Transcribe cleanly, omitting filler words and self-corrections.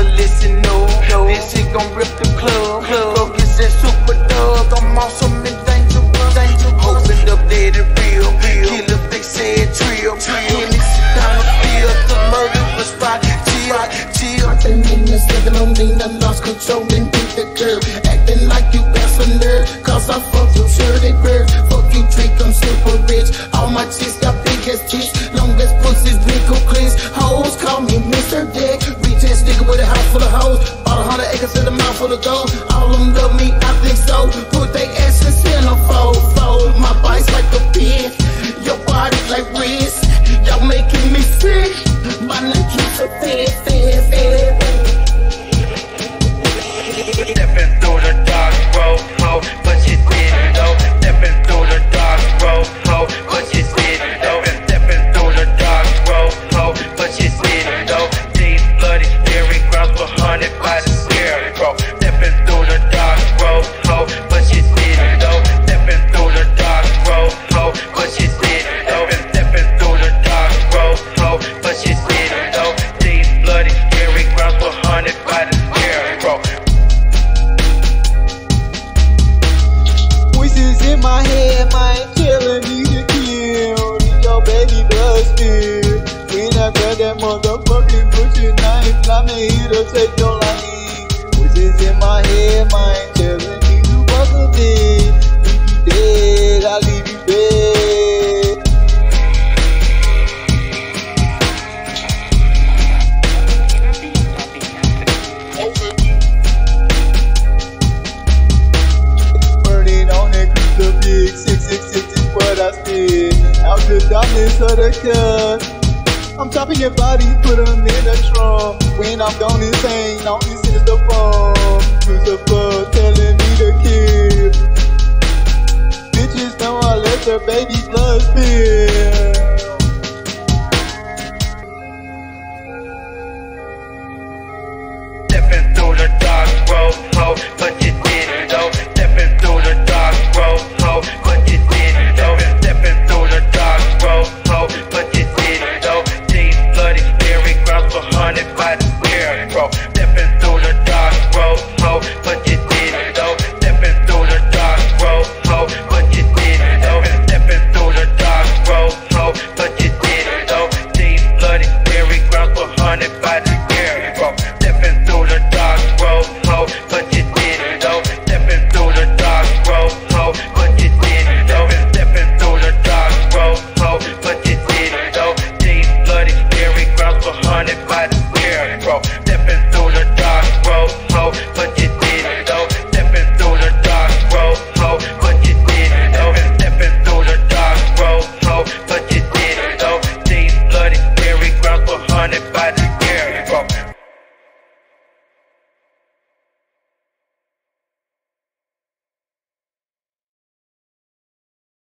so listen, no. This shit gon' rip the club. Focus and super dub. I'm awesome and dangerous. Opened up dead and real. Killer, they said trill. Hennessy down the field. The murder was spot. Chill. Acting in the second on me, I lost control and beat the curve. Acting like you got some nerve, cause I fuck you, sure they bird. Fuck you, trick, I'm super rich. All my chicks got big ass tits, long as pussies, wrinkle cleans. Hoes call me Mr. Dick. Rich ass nigga with a house full of hoes. Bought 100 acres in a mouth full of gold. All of them love me, I think so. Put they asses in a fold. My body's like a pig, your body's like wrist. Y'all making me sick. My neck keeps so fat. Stepping through the dark road, ho, but you didn't know. Stepping through the dark road, ho, but you didn't know. Stepping through the dark road, ho, but you didn't know. These bloody scary grounds were haunted by the scarecrow. Stepping through the dark road, ho, but you didn't know. Stepping through the dark road, ho, but you didn't know. Stepping through the dark road, ho, but you didn't know. These bloody scary grounds were haunted by the scarecrow. Voices in my head, mind telling me to kill. Need your baby blood spill. When I grab that motherfucking butcher knife, I'm here to take your life. Voices in my head, mind telling me to bust a bit. Leave you dead, I'll leave you dead. Burning on that the big 666 is what I spit. Out the darkness of the cut, I'm chopping your body, put them in the trunk. When I'm gone insane, on this is the phone. Lucifer telling me to kill. Bitches know I let their baby blood spill. Stepping through the dark road, ho, but you didn't know. Stepping through the dark road, ho, but you didn't know. Stepping through the dark road, ho, but you didn't know. These bloody scary grounds were haunted by the scarecrow. Stepping through the dark road, ho, but you didn't know. Stepping through the dark road, ho, but you didn't know. Stepping through the dark road, ho, but you didn't know. These bloody scary grounds were haunted by the scarecrow. Stepping through the dark road.